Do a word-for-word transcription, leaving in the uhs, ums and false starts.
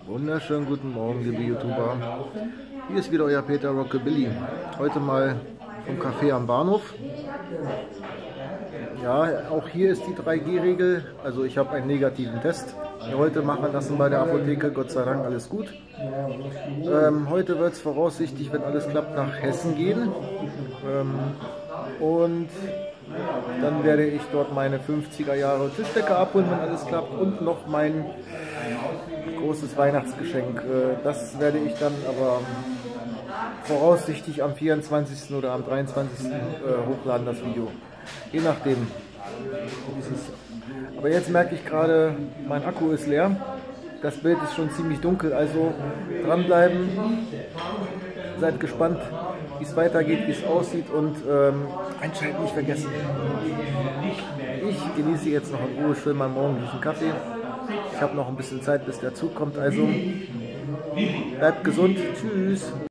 Wunderschönen guten Morgen, liebe YouTuber. Hier ist wieder euer Peter Rockabilly. Heute mal vom Café am Bahnhof. Ja, auch hier ist die drei G Regel. Also ich habe einen negativen Test heute machen lassen bei der Apotheke. Gott sei Dank alles gut. Ähm, heute wird es voraussichtlich, wenn alles klappt, nach Hessen gehen. Ähm, und dann werde ich dort meine fünfziger Jahre Tischdecke abholen, wenn alles klappt. Und noch mein großes Weihnachtsgeschenk. Das werde ich dann aber voraussichtlich am vierundzwanzigsten oder am dreiundzwanzigsten hochladen, das Video. Je nachdem. Aber jetzt merke ich gerade, mein Akku ist leer. Das Bild ist schon ziemlich dunkel, also dranbleiben. Seid gespannt, wie es weitergeht, wie es aussieht und ähm, einschalten nicht vergessen. Ich genieße jetzt noch in Ruhe schön meinen morgendlichen Kaffee. Ich habe noch ein bisschen Zeit, bis der Zug kommt, also bleibt gesund. Tschüss.